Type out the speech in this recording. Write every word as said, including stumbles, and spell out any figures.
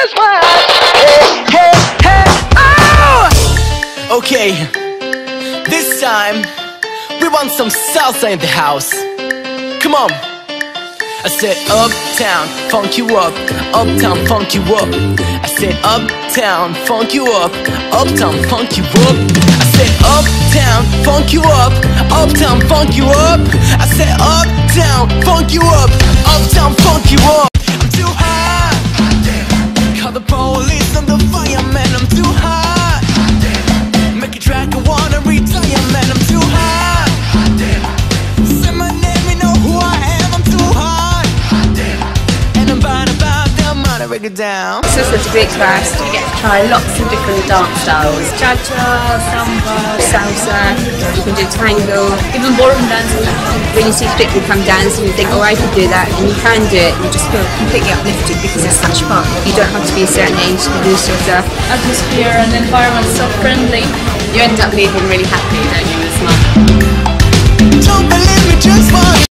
just watch. Hey, hey, hey, oh! Okay, this time we want some salsa in the house. Come on. I said uptown, funk you up. Uptown, funk you up. I said uptown, funk you up. Uptown, funk you up. I said uptown, funk you up. Uptown, funk you up. I said uptown, funk you up. Uptown, funk you up. I'm too hot. Call the police and the fireman. I'm too hot. Make a track, I wanna retire, man. I'm too hot. Say my name, you know who I am. I'm too hot. Break it down. SOSA's a big fest. You get to try lots of different dance styles. Cha-cha, samba, salsa, you can do tango, even ballroom dancing. When you see people come dancing, you think, oh, I could do that, and you can do it. You just feel completely uplifted because it's such fun. You don't have to be a certain age to do SOSA. Atmosphere and environment so friendly. You end up leaving really happy, don't you, as well. Don't believe me, just watch.